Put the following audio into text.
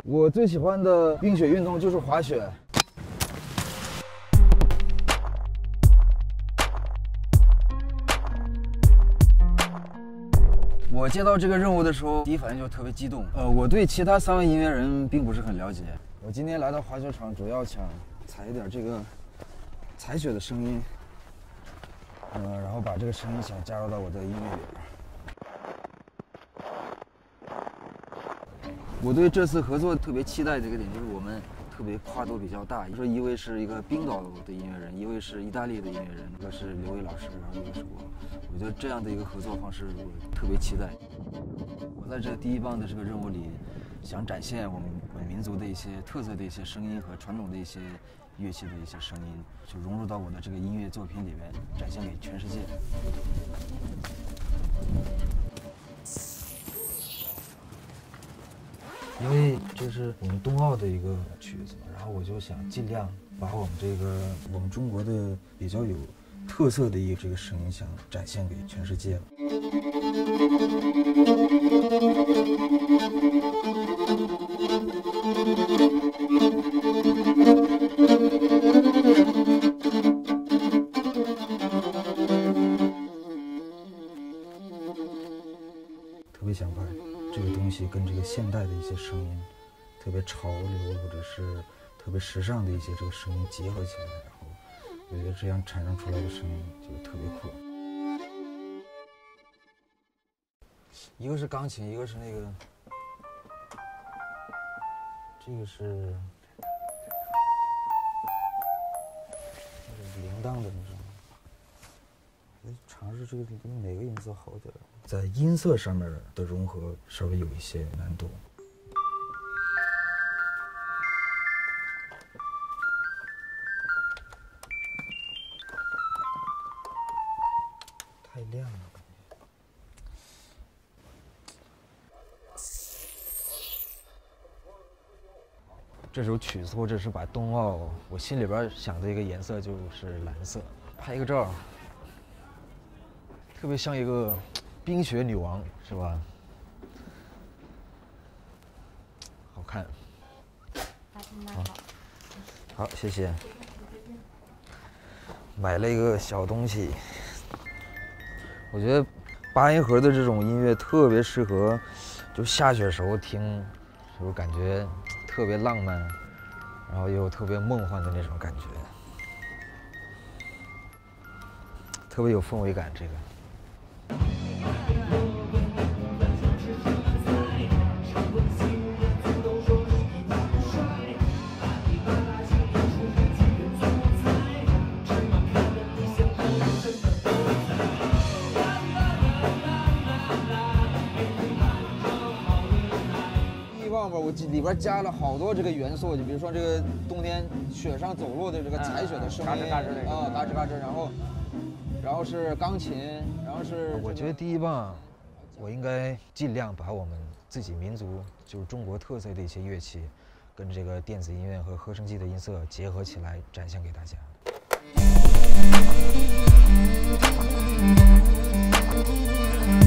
我最喜欢的冰雪运动就是滑雪。我接到这个任务的时候，第一反应就特别激动。我对其他3位音乐人并不是很了解。我今天来到滑雪场，主要想采一点这个踩雪的声音，然后把这个声音想加入到我的音乐里边。我对这次合作特别期待的一个点就是我们特别跨度比较大，说一位是一个冰岛的音乐人，一位是意大利的音乐人，一个是刘伟老师，然后一个是我。我觉得这样的一个合作方式，我特别期待。我在这第一棒的这个任务里，想展现我们民族的一些特色的一些声音和传统的一些乐器的一些声音，就融入到我的这个音乐作品里面，展现给全世界。因为这是我们冬奥的一个曲子嘛，然后我就想尽量把我们中国的比较有特色的这个声音想展现给全世界。特别想把这个东西跟这个现代的一些声音，特别潮流或者是特别时尚的一些这个声音结合起来，然后我觉得这样产生出来的声音就特别酷。一个是钢琴，一个是这个是铃铛的那种。我尝试这个用哪个音色好点，在音色上面的融合稍微有一些难度。太亮了。这首曲子或者是把冬奥，我心里边想的一个颜色就是蓝色。拍一个照，特别像一个冰雪女王，是吧？好看。好，谢谢。买了一个小东西。我觉得8音盒的这种音乐特别适合，就下雪时候听，就感觉特别浪漫，然后又特别梦幻的那种感觉，特别有氛围感。这个。我里边加了好多这个元素，就比如说这个冬天雪上走路的这个踩雪的声音，嘎吱嘎吱那个啊，嘎吱嘎吱，然后是钢琴，然后是。我觉得第一棒，我应该尽量把我们自己民族就是中国特色的一些乐器，跟这个电子音乐和合成器的音色结合起来，展现给大家。